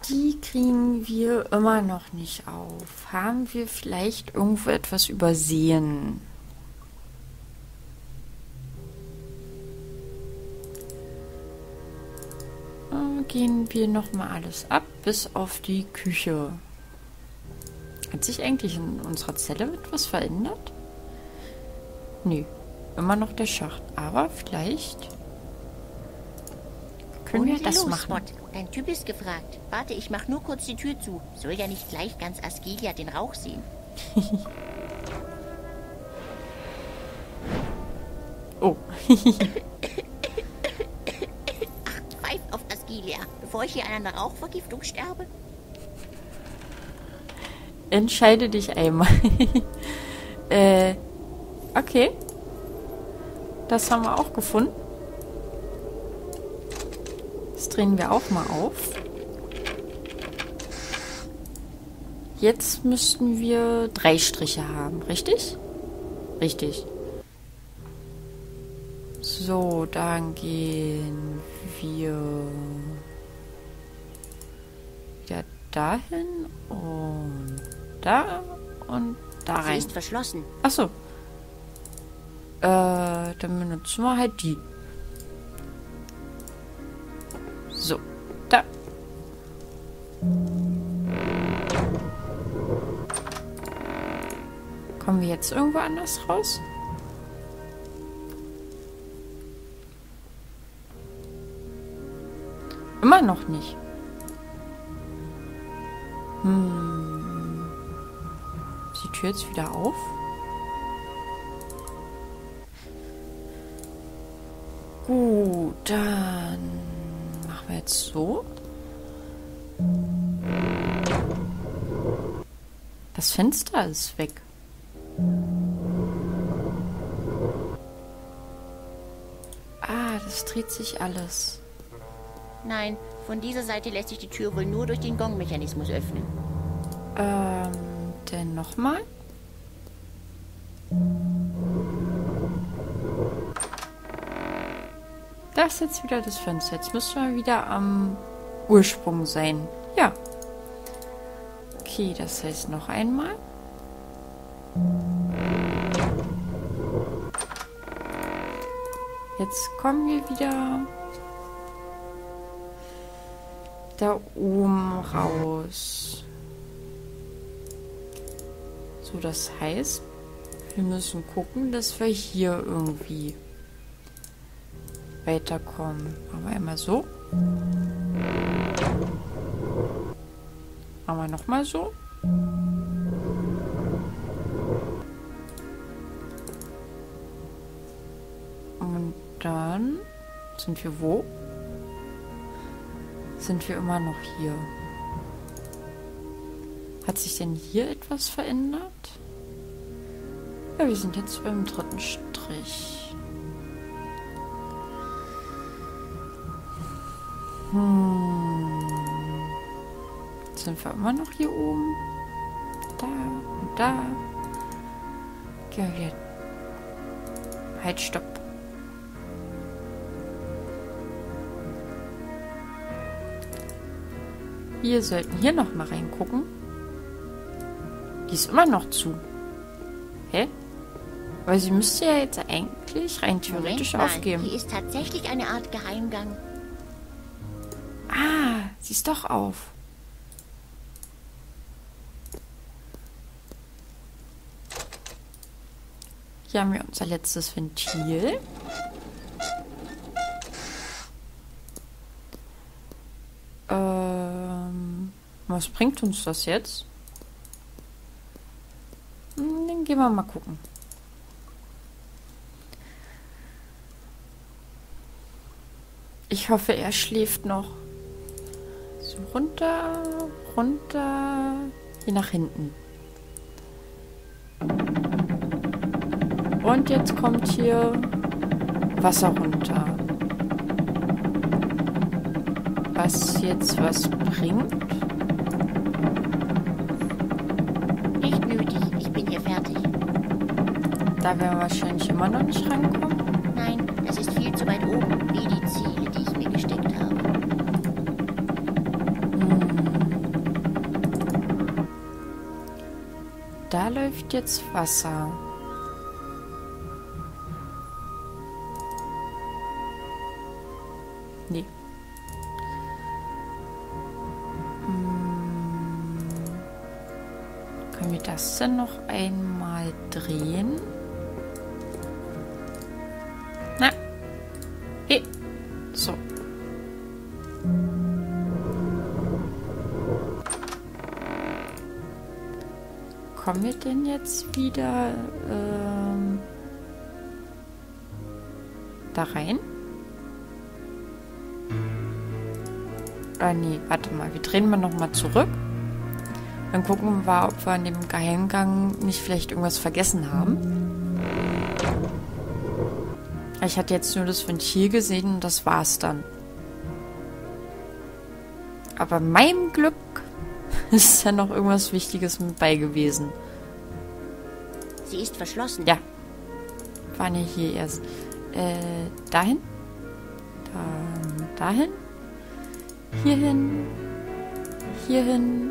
Die kriegen wir immer noch nicht auf. Haben wir vielleicht irgendwo etwas übersehen? Gehen wir nochmal alles ab, bis auf die Küche. Hat sich eigentlich in unserer Zelle etwas verändert? Nee, immer noch der Schacht. Aber vielleicht können wir das machen. Spot. Dein Typ ist gefragt. Warte, ich mach nur kurz die Tür zu. Soll ja nicht gleich ganz Askelia den Rauch sehen. Oh. Pfeif auf Askelia, bevor ich hier an einer Rauchvergiftung sterbe. Entscheide dich einmal. Okay. Das haben wir auch gefunden. Das drehen wir auch mal auf. Jetzt müssten wir 3 Striche haben, richtig? Richtig. So, dann gehen wir wieder dahin und da Sie rein. ist verschlossen. Achso. Dann benutzen wir halt die. So, da. Kommen wir jetzt irgendwo anders raus? Immer noch nicht. Ist die Tür jetzt wieder auf? Gut, dann machen wir jetzt so. Das Fenster ist weg. Ah, das dreht sich alles. Nein, von dieser Seite lässt sich die Tür wohl nur durch den Gong-Mechanismus öffnen. Denn nochmal. Das ist jetzt wieder das Fenster. Jetzt müssen wir wieder am Ursprung sein. Ja. Okay, das heißt noch einmal. Jetzt kommen wir wieder da oben raus. So, das heißt, wir müssen gucken, dass wir hier irgendwie weiterkommen. Machen wir einmal so. Machen wir nochmal so. Und dann sind wir wo? Sind wir immer noch hier? Hat sich denn hier etwas verändert? Ja, wir sind jetzt beim 3. Strich. Jetzt sind wir immer noch hier oben. Da und da. Gehen wir wieder. Halt, stopp. Wir sollten hier noch mal reingucken. Die ist immer noch zu. Hä? Weil sie müsste ja jetzt eigentlich rein theoretisch Moment mal, aufgeben. hier ist tatsächlich eine Art Geheimgang. Ah, sie ist doch auf. Hier haben wir unser letztes Ventil. Was bringt uns das jetzt? Dann gehen wir mal gucken. Ich hoffe, er schläft noch. So, runter, runter, hier nach hinten. Und jetzt kommt hier Wasser runter. Was jetzt was bringt? Nicht nötig, ich bin hier fertig. Da werden wir wahrscheinlich immer noch nicht rankommen. Nein, das ist viel zu weit oben, wie die Ziele, die ich mir gesteckt habe. da läuft jetzt Wasser. Nee. Können wir das denn noch einmal drehen? Na. Hey. So. Kommen wir denn jetzt wieder da rein? Nee, warte mal. Wir drehen mal nochmal zurück. Dann gucken wir, ob wir an dem Geheimgang nicht vielleicht irgendwas vergessen haben. Ich hatte jetzt nur das Ventil gesehen und das war's dann. Aber meinem Glück ist ja noch irgendwas Wichtiges mit bei gewesen. Sie ist verschlossen. Ja. Waren ja hier erst. Dahin? Dann dahin? Hierhin? Hierhin?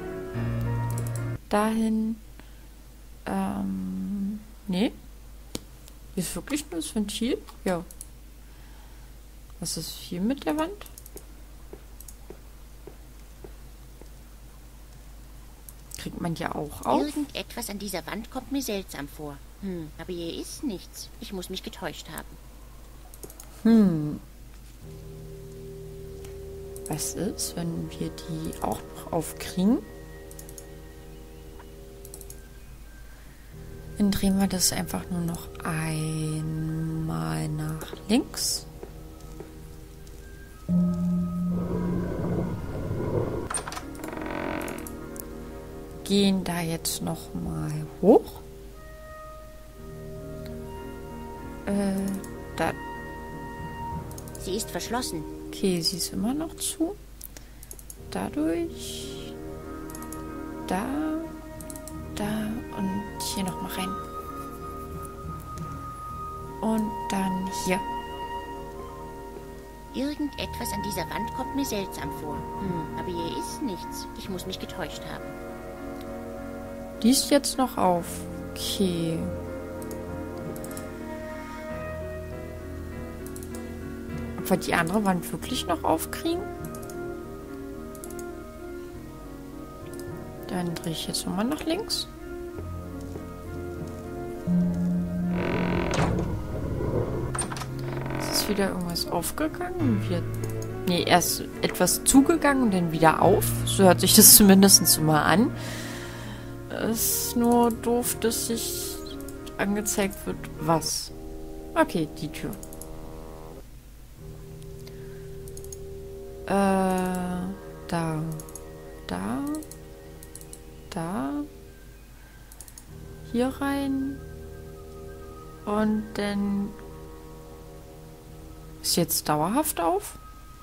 Dahin? Nee. Hier ist wirklich nur das Ventil? Ja. Was ist hier mit der Wand? Kriegt man ja auch auf? Irgendetwas an dieser Wand kommt mir seltsam vor. Aber hier ist nichts. Ich muss mich getäuscht haben. Was ist, wenn wir die auch noch aufkriegen? Dann drehen wir das einfach nur noch einmal nach links. Gehen da jetzt noch mal hoch. Da. Sie ist verschlossen. Okay, sie ist immer noch zu. Dadurch. Da. Und hier noch mal rein. Und dann hier. Irgendetwas an dieser Wand kommt mir seltsam vor. Aber hier ist nichts. Ich muss mich getäuscht haben. Die ist jetzt noch auf. Okay. Ob wir die andere Wand wirklich noch aufkriegen? Dann drehe ich jetzt nochmal nach links. Es ist wieder irgendwas aufgegangen. Nee, erst etwas zugegangen und dann wieder auf. So hört sich das zumindest immer an. Es ist nur doof, dass sich angezeigt wird, was. Okay, die Tür. Da. Hier rein. Und dann ist jetzt dauerhaft auf.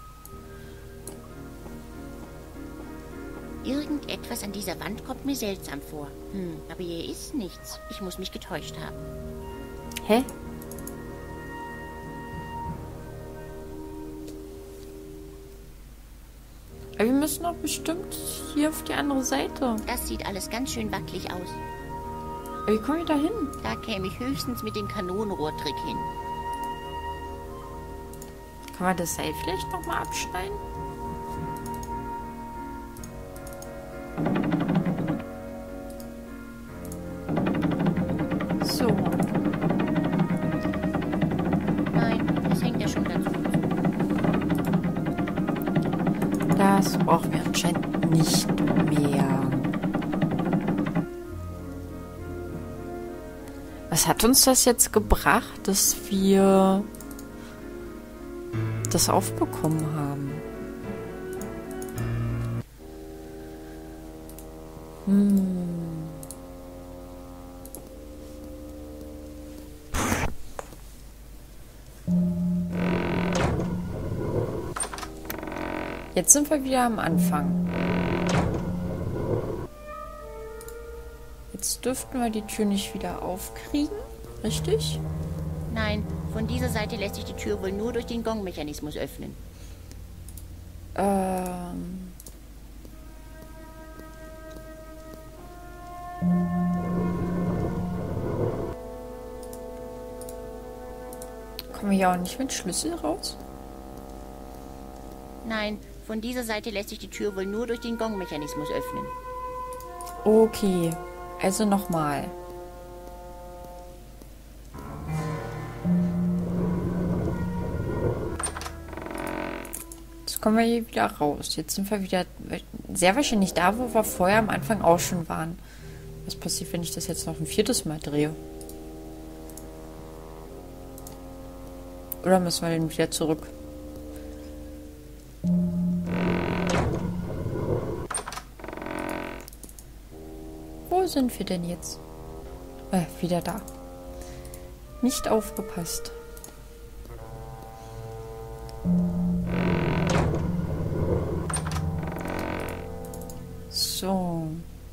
Irgendetwas an dieser Wand kommt mir seltsam vor. Aber hier ist nichts. Ich muss mich getäuscht haben. Hä? Aber wir müssen doch bestimmt hier auf die andere Seite. Das sieht alles ganz schön wackelig aus. Aber wie komme ich da hin? Da käme ich höchstens mit dem Kanonenrohrtrick hin. Kann man das Seil vielleicht nochmal abschneiden? So. Nein, das hängt ja schon ganz gut. Das brauchen wir anscheinend nicht mehr. Was hat uns das jetzt gebracht, dass wir das aufbekommen haben? Jetzt sind wir wieder am Anfang. Jetzt dürften wir die Tür nicht wieder aufkriegen, richtig? Nein, von dieser Seite lässt sich die Tür wohl nur durch den Gongmechanismus öffnen. hier auch nicht mit Schlüssel raus? Nein, von dieser Seite lässt sich die Tür wohl nur durch den Gong-Mechanismus öffnen. Okay, also nochmal. Jetzt kommen wir hier wieder raus. Jetzt sind wir wieder sehr wahrscheinlich da, wo wir vorher am Anfang auch schon waren. Was passiert, wenn ich das jetzt noch ein 4. Mal drehe? Oder müssen wir denn wieder zurück? Wo sind wir denn jetzt? Wieder da. Nicht aufgepasst. So.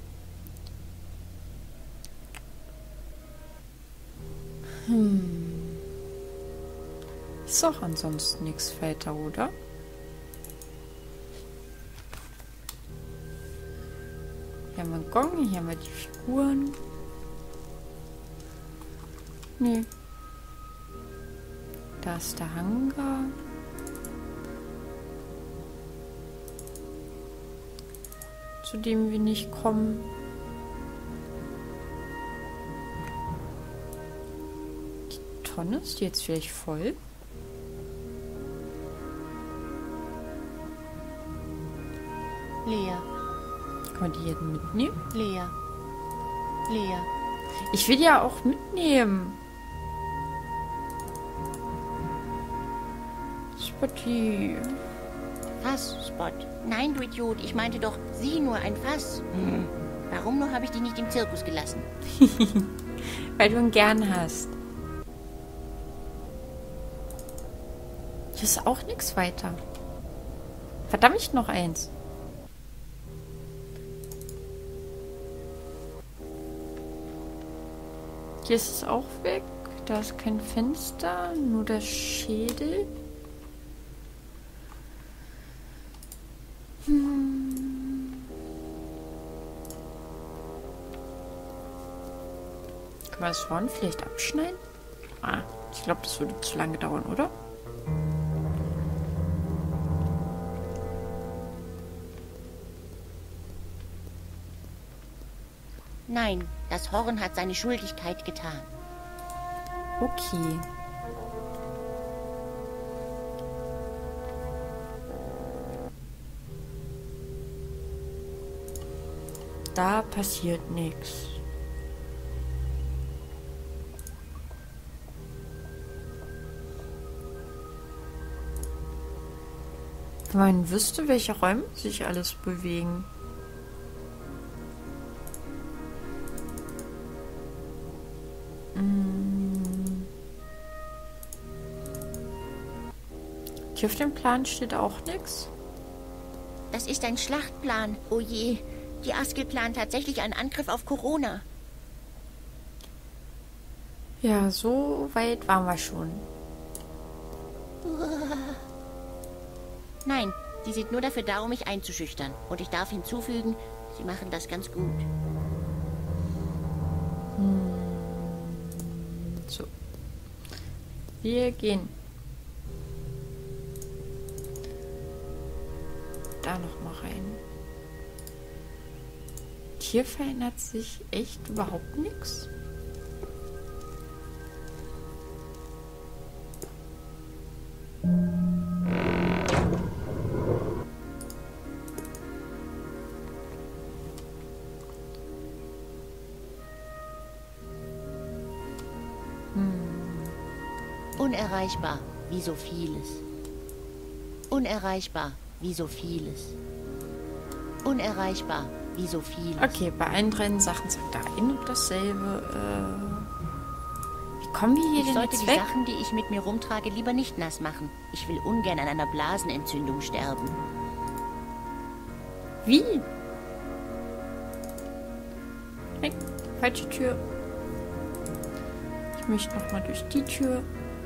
Ist doch ansonsten nichts weiter, oder? Hier haben wir einen Gong, hier haben wir die Figuren. Nee. Da ist der Hangar. Zu dem wir nicht kommen. Die Tonne, ist die jetzt vielleicht voll? Leer, Kann man die jetzt mitnehmen? leer, leer. Ich will die ja auch mitnehmen. Spotty. Fass, Spot. Nein, du Idiot, ich meinte doch, sieh nur ein Fass. Warum nur habe ich dich nicht im Zirkus gelassen? Weil du ihn gern hast. Hier ist auch nichts weiter. Verdammt, noch eins. Hier ist es auch weg. Da ist kein Fenster, nur der Schädel. Können wir das Horn vielleicht abschneiden? Ich glaube, das würde zu lange dauern, oder? Nein, das Horn hat seine Schuldigkeit getan. Okay. Da passiert nichts. Wenn man wüsste, welche Räume sich alles bewegen. Hier auf dem Plan steht auch nichts. Das ist ein Schlachtplan. Oh je, die Askel plant tatsächlich einen Angriff auf Corona. Ja, so weit waren wir schon. Nein, sie sind nur dafür da, um mich einzuschüchtern. Und ich darf hinzufügen, sie machen das ganz gut. So. Wir gehen. Da noch mal rein. Hier verändert sich echt überhaupt nichts. Unerreichbar, wie so vieles. Unerreichbar, wie so vieles. Unerreichbar, wie so vieles. Okay, bei allen drei Sachen sagt da ein und dasselbe. Wie kommen wir hier Ich denn sollte jetzt die weg? Sachen, die ich mit mir rumtrage, lieber nicht nass machen. Ich will ungern an einer Blasenentzündung sterben. Wie? Nein, falsche Tür. Ich möchte noch mal durch die Tür.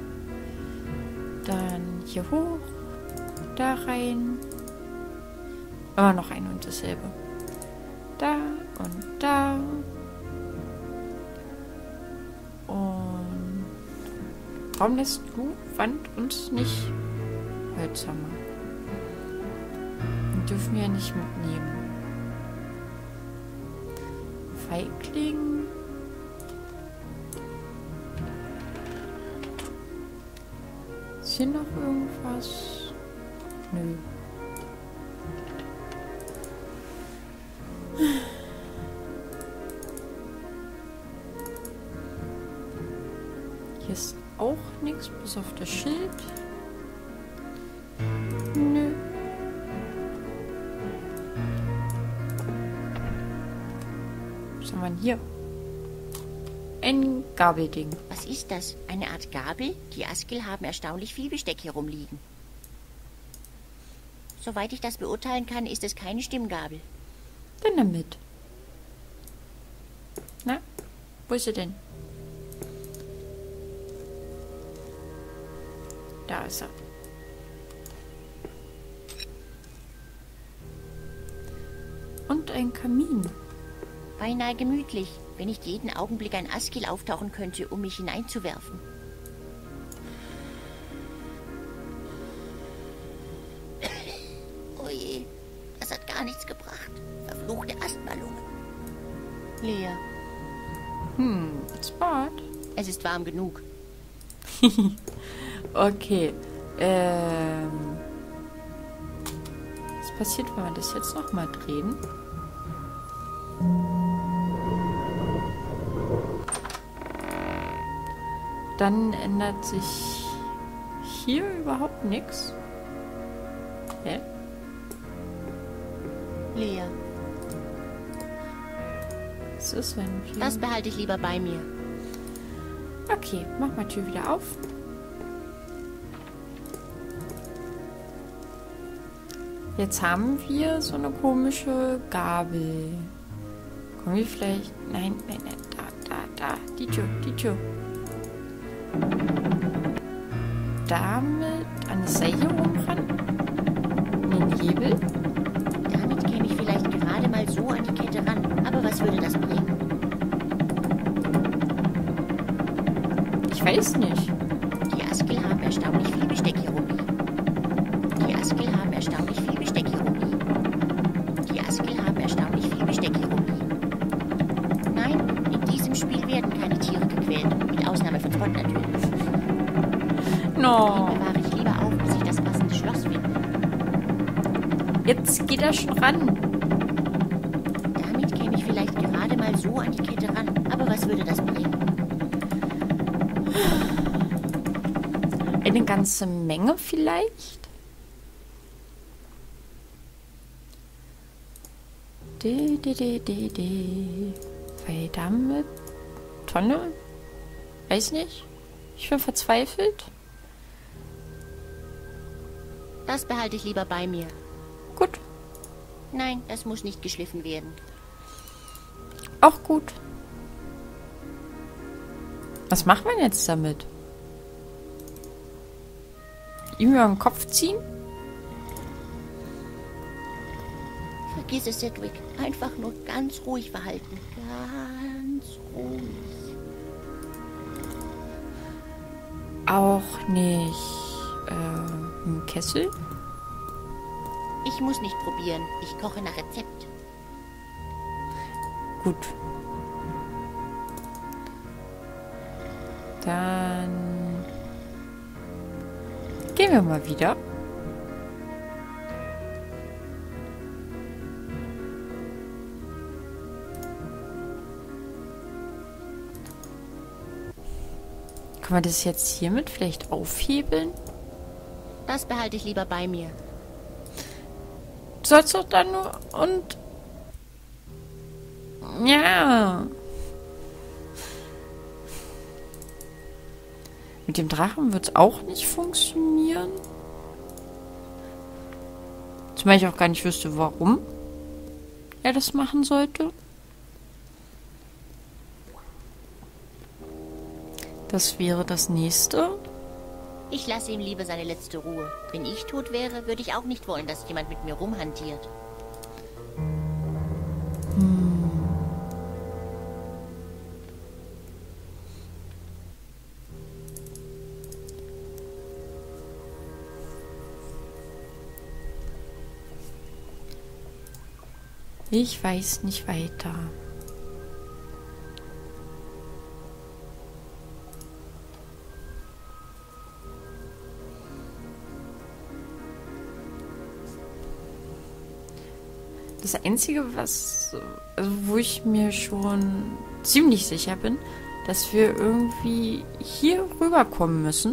Dann hier hoch. Da rein. Immer noch ein und dasselbe. Da und da. Und Warum lässt du Wand uns nicht Holzhammer? Den dürfen wir ja nicht mitnehmen. Feigling. Ist hier noch irgendwas? Nö. Hier ist auch nichts, bis auf das Schild. Nö. Was haben wir denn hier? Ein Gabelding. Was ist das? Eine Art Gabel? Die Askel haben erstaunlich viel Besteck hier rumliegen. Soweit ich das beurteilen kann, ist es keine Stimmgabel. Dann damit. Na, wo ist sie denn? Da ist er. Und ein Kamin. Beinahe gemütlich, wenn nicht jeden Augenblick ein Askel auftauchen könnte, um mich hineinzuwerfen. Oje, das hat gar nichts gebracht. Verfluchte Asthmalunge. Lea, Spot. es ist warm genug. Okay. Was passiert, wenn wir das jetzt nochmal drehen? Dann ändert sich hier überhaupt nichts. Hä? Lea, Was ist, wenn wir... das behalte ich lieber bei mir. Okay, mach mal Tür wieder auf. Jetzt haben wir so eine komische Gabel. Kommen wir vielleicht... Nein, da. Die Tür. Damit an das Seil hier oben ran. An den Hebel. Damit käme ich vielleicht gerade mal so an die Kette ran. Aber was würde das bringen? Ich weiß nicht. Die Askel haben erstaunlich viel Besteck hier rumliegen. Die Askel haben erstaunlich viel Besteck hier rumliegen. Die Askel haben erstaunlich viel Besteck hier rumliegen. Nein, in diesem Spiel werden keine Tiere gequält. Mit Ausnahme von Spot natürlich. No. Den bewahre ich lieber auf, bis ich das passende Schloss finde. Jetzt geht er schon ran. Damit käme ich vielleicht gerade mal so an die Kette ran. Aber was würde das bringen? Eine ganze Menge vielleicht? Weil damit... Tonne? Weiß nicht. Ich bin verzweifelt. Das behalte ich lieber bei mir. Gut. Nein, das muss nicht geschliffen werden. Auch gut. Was macht man jetzt damit? Ihm über den Kopf ziehen? Vergiss es, Sedgwick. Einfach nur ganz ruhig verhalten. Ganz ruhig. Auch nicht. Ein Kessel? Ich muss nicht probieren. Ich koche nach Rezept. Gut. Dann gehen wir mal wieder. Kann man das jetzt hiermit vielleicht aufhebeln? Das behalte ich lieber bei mir. Du sollst doch dann nur und... Ja. Mit dem Drachen wird es auch nicht funktionieren. Zumal ich auch gar nicht wüsste, warum er das machen sollte. Das wäre das nächste. Ich lasse ihm lieber seine letzte Ruhe. Wenn ich tot wäre, würde ich auch nicht wollen, dass jemand mit mir rumhantiert. Ich weiß nicht weiter. Das Einzige, wo ich mir schon ziemlich sicher bin, dass wir irgendwie hier rüberkommen müssen.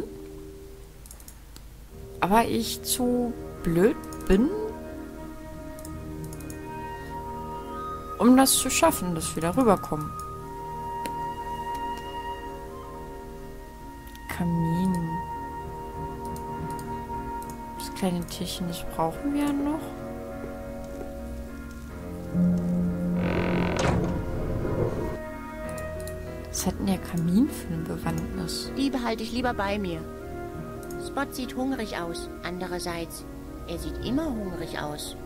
Aber ich zu blöd bin, um das zu schaffen, dass wir da rüberkommen. Kamin. Das kleine Tierchen, das brauchen wir ja noch. Was hat denn der Kamin für eine Bewandtnis? Die behalte ich lieber bei mir. Spot sieht hungrig aus. Andererseits, er sieht immer hungrig aus.